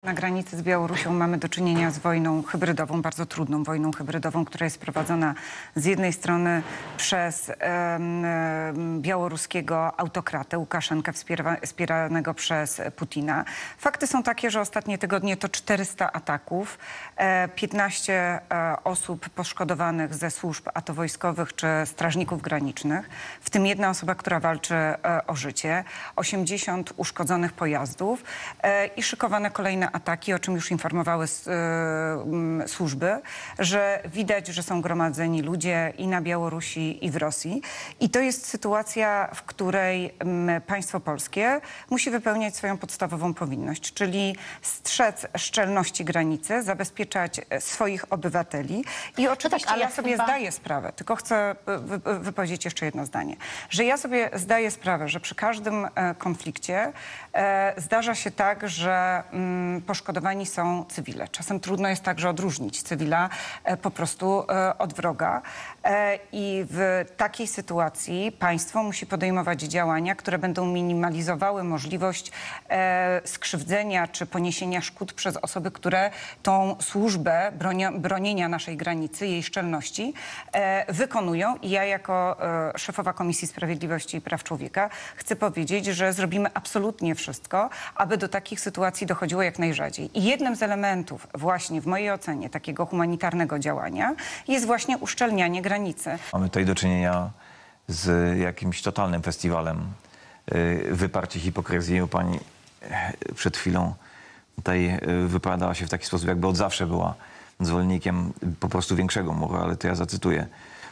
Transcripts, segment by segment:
Na granicy z Białorusią mamy do czynienia z wojną hybrydową, bardzo trudną wojną hybrydową, która jest prowadzona z jednej strony przez białoruskiego autokratę Łukaszenkę wspieranego przez Putina. Fakty są takie, że ostatnie tygodnie to 400 ataków, 15 osób poszkodowanych ze służb, a to wojskowych czy strażników granicznych, w tym jedna osoba, która walczy o życie, 80 uszkodzonych pojazdów i szykowane kolejne ataki, o czym już informowały służby, że widać, że są gromadzeni ludzie i na Białorusi, i w Rosji. I to jest sytuacja, w której państwo polskie musi wypełniać swoją podstawową powinność, czyli strzec szczelności granicy, zabezpieczać swoich obywateli. I oczywiście tak, ale ja sobie zdaję sprawę, tylko chcę wypowiedzieć jeszcze jedno zdanie, że ja sobie zdaję sprawę, że przy każdym konflikcie zdarza się tak, że poszkodowani są cywile. Czasem trudno jest także odróżnić cywila po prostu od wroga. I w takiej sytuacji państwo musi podejmować działania, które będą minimalizowały możliwość skrzywdzenia czy poniesienia szkód przez osoby, które tą służbę bronienia naszej granicy, jej szczelności wykonują. I ja jako szefowa Komisji Sprawiedliwości i Praw Człowieka chcę powiedzieć, że zrobimy absolutnie wszystko, aby do takich sytuacji dochodziło jak najrzadziej. I jednym z elementów właśnie w mojej ocenie takiego humanitarnego działania jest właśnie uszczelnianie granicy. Mamy tutaj do czynienia z jakimś totalnym festiwalem wyparcia hipokryzji. Pani przed chwilą tutaj wypowiadała się w taki sposób, jakby od zawsze była zwolennikiem po prostu większego muru, ale to ja zacytuję.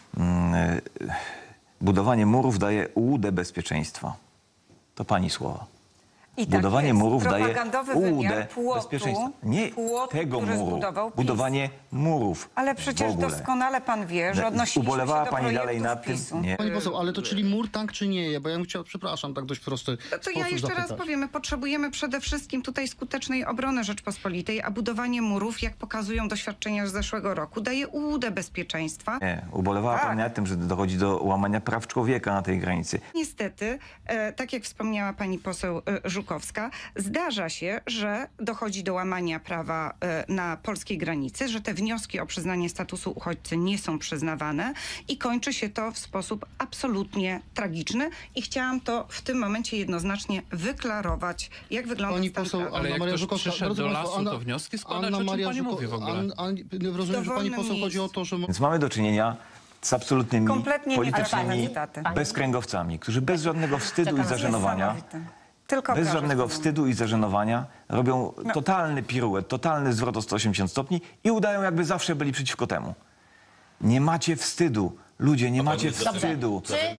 Budowanie murów daje ułudę bezpieczeństwa. To pani słowa. I budowanie tak jest. murów daje ułudę płotu, bezpieczeństwa. Nie tego muru, PiS. budowanie murów. Ale przecież doskonale pan wie, że odnosiliśmy się Ubolewała do pani dalej nad tym? PiS-u. Nie. Pani poseł, ale to czyli mur, tak czy nie? Bo ja bym chciał, przepraszam, tak dość prosty To ja jeszcze raz powiem, my potrzebujemy przede wszystkim tutaj skutecznej obrony Rzeczpospolitej, a budowanie murów, jak pokazują doświadczenia z zeszłego roku, daje ułudę bezpieczeństwa. Nie, ubolewała pani nad tym, że dochodzi do łamania praw człowieka na tej granicy. Niestety, tak jak wspomniała pani poseł Żukowska, zdarza się, że dochodzi do łamania prawa na polskiej granicy, że te wnioski o przyznanie statusu uchodźcy nie są przyznawane i kończy się to w sposób absolutnie tragiczny i chciałam to w tym momencie jednoznacznie wyklarować, jak wygląda Pani stan poseł, prawa. Ale jak Maria ktoś Żukowska, przyszedł do drodzy państwo, lasu, to wnioski składać, o czym pani mówi w ogóle? Rozumiem, że pani poseł chodzi o to, że... Więc mamy do czynienia z absolutnymi Kompletnie politycznymi nieprawdziwe. bezkręgowcami, którzy bez żadnego wstydu i zażenowania, Niesamowite. Tylko bez proszę żadnego z tobą. wstydu i zażenowania robią totalny piruet, totalny zwrot o 180 stopni i udają, jakby zawsze byli przeciwko temu. Nie macie wstydu. Ludzie, nie macie wstydu.